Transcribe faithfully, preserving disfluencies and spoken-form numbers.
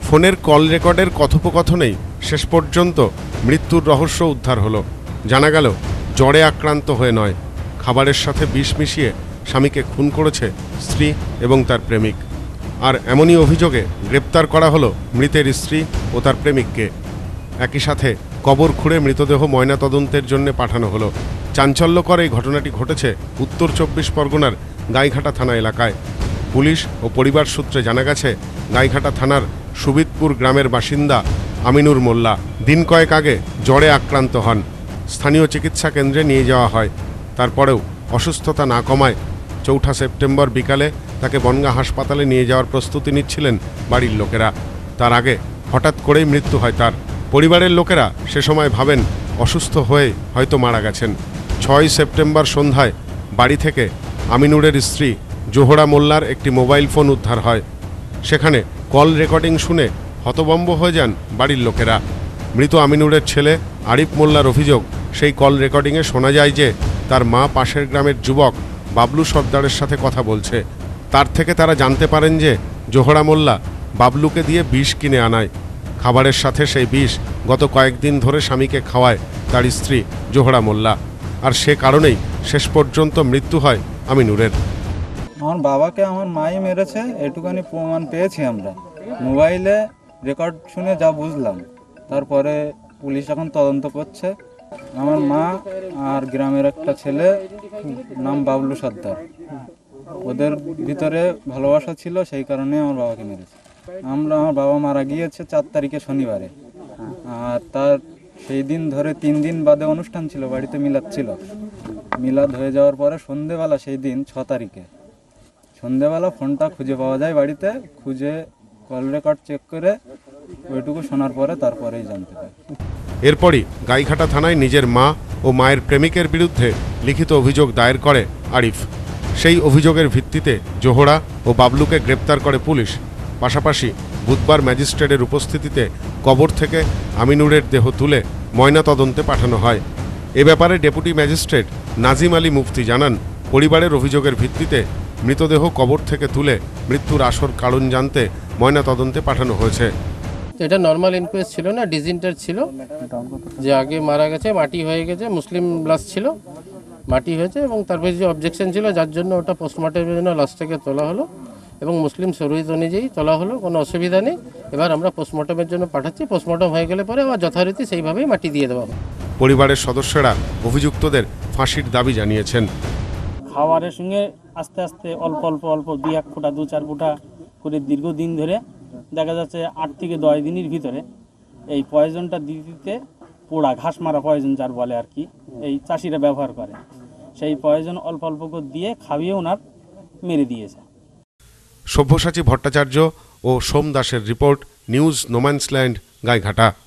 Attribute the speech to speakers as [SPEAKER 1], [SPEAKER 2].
[SPEAKER 1] ফোনের কল রেকর্ডের কথোপকথনেই শেষ পর্যন্ত মৃত্যুর রহস্য উদ্ধার হলো। জানা গেল জ্বরে আক্রান্ত হয়ে নয়, খাবারের সাথে বিষ মিশিয়ে স্বামীকে খুন করেছে স্ত্রী এবং তার প্রেমিক। আর এমনই অভিযোগে গ্রেপ্তার করা হলো মৃতের স্ত্রী ও তার প্রেমিককে। একই সাথে কবর খুঁড়ে মৃতদেহ ময়নাতদন্তের জন্য পাঠানো হলো। চাঞ্চল্যকর এই ঘটনাটি ঘটেছে উত্তর চব্বিশ পরগনার গাইঘাটা থানা এলাকায়। পুলিশ ও পরিবার সূত্রে জানা গেছে, গাইঘাটা থানার সুবিদপুর গ্রামের বাসিন্দা আমিনুর মোল্লা দিন কয়েক আগে জ্বরে আক্রান্ত হন। স্থানীয় চিকিৎসা কেন্দ্রে নিয়ে যাওয়া হয়। তারপরেও অসুস্থতা না কমায় চৌঠা সেপ্টেম্বর বিকালে তাকে বনগাঁ হাসপাতালে নিয়ে যাওয়ার প্রস্তুতি নিচ্ছিলেন বাড়ির লোকেরা। তার আগে হঠাৎ করেই মৃত্যু হয় তার। পরিবারের লোকেরা সে সময় ভাবেন অসুস্থ হয়ে হয়তো মারা গেছেন। ছয় সেপ্টেম্বর সন্ধ্যায় বাড়ি থেকে আমিনুরের স্ত্রী জোহরা মোল্লার একটি মোবাইল ফোন উদ্ধার হয়। সেখানে কল রেকর্ডিং শুনে হতভম্ব হয়ে যান বাড়ির লোকেরা। মৃত আমিনুরের ছেলে আরিফ মোল্লার অভিযোগ, সেই কল রেকর্ডিংয়ে শোনা যায় যে তার মা পাশের গ্রামের যুবক বাবলু সর্দারের সাথে কথা বলছে। তার থেকে তারা জানতে পারেন যে জোহরা মোল্লা বাবলুকে দিয়ে বিষ কিনে আনায়। খাবারের সাথে সেই বিষ গত কয়েকদিন ধরে স্বামীকে খাওয়ায় তার স্ত্রী জোহরা মোল্লা। আর সে কারণেই শেষ পর্যন্ত মৃত্যু হয় আমিনুরের।
[SPEAKER 2] আমার বাবাকে আমার মাই মেরেছে, এটুখানি প্রমাণ পেয়েছি আমরা। মোবাইলে রেকর্ড শুনে যা বুঝলাম, তারপরে পুলিশ এখন তদন্ত করছে। আমার মা আর গ্রামের একটা ছেলে নাম বাবলু সর্দার, ওদের ভিতরে ভালোবাসা ছিল, সেই কারণে আমার বাবাকে মেরেছে। আমরা আমার বাবা মারা গিয়েছে চার তারিখে শনিবারে, আর তার সেই দিন ধরে তিন দিন বাদে অনুষ্ঠান ছিল, বাড়িতে মিলাদ ছিল। মিলাদ হয়ে যাওয়ার পরে সন্ধেবেলা সেই দিন ছ তারিখে সন্ধেবেলা ফোনটা খুঁজে পাওয়া যায় বাড়িতে। খুঁজে কল রেকর্ড চেক করে ওইটুকু শোনার পরে তারপরেই জানতে পারি।
[SPEAKER 1] এরপরই গাইঘাটা থানায় নিজের মা ও মায়ের প্রেমিকের বিরুদ্ধে লিখিত অভিযোগ দায়ের করে আরিফ। সেই অভিযোগের ভিত্তিতে জোহরা ও বাবলুকে গ্রেপ্তার করে পুলিশ। পাশাপাশি বুধবার ম্যাজিস্ট্রেটের উপস্থিতিতে কবর থেকে আমিনুরের দেহ তুলে ময়নাতদন্তে পাঠানো হয়। এ ব্যাপারে ডেপুটি ম্যাজিস্ট্রেট নাজিম আলী মুফতি জানান, পরিবারের অভিযোগের ভিত্তিতে মৃতদেহ কবর থেকে তুলে মৃত্যুর আসল কারণ জানতে ময়নাতদন্তে পাঠানো হয়েছে।
[SPEAKER 3] এটা নর্মাল ইনকোয়েস্ট ছিল না, ডিজিন্টার ছিল, যে আগে মারা গেছে, মাটি হয়ে গেছে, মুসলিম লাশ ছিল, মাটি হয়েছে, এবং তারপরে যে অবজেকশন ছিল যার জন্য ওটা পোস্টমর্টমের জন্য লাশটাকে তোলা হলো এবং মুসলিম শরীয়ত অনুযায়ী তোলা হলো, কোনো অসুবিধা নেই। এবার আমরা পোস্টমর্টমের জন্য পাঠাচ্ছি, পোস্টমর্টম হয়ে গেলে পরে আবার যথারীতি সেইভাবেই মাটি দিয়ে দেওয়া হবে।
[SPEAKER 1] পরিবারের সদস্যরা অভিযুক্তদের ফাঁসির দাবি জানিয়েছেন।
[SPEAKER 4] খাবারের সঙ্গে আস্তে আস্তে অল্প অল্প অল্প দুই এক ফুটা দু চার ফুটা করে দীর্ঘদিন ধরে দেখা যাচ্ছে আট থেকে দশ দিনের ভিতরে এই পয়জনটা দিতে, পোড়া ঘাস মারা পয়জন যার বলে আর কি, এই চাষিরা ব্যবহার করে, সেই পয়জন অল্প অল্প করে দিয়ে খাইয়ে ওনার মেরে দিয়েছে।
[SPEAKER 1] সব্যসাচী ভট্টাচার্য ও সোম দাসের রিপোর্ট, নিউজ নোম্যান্সল্যান্ড, গাইঘাটা।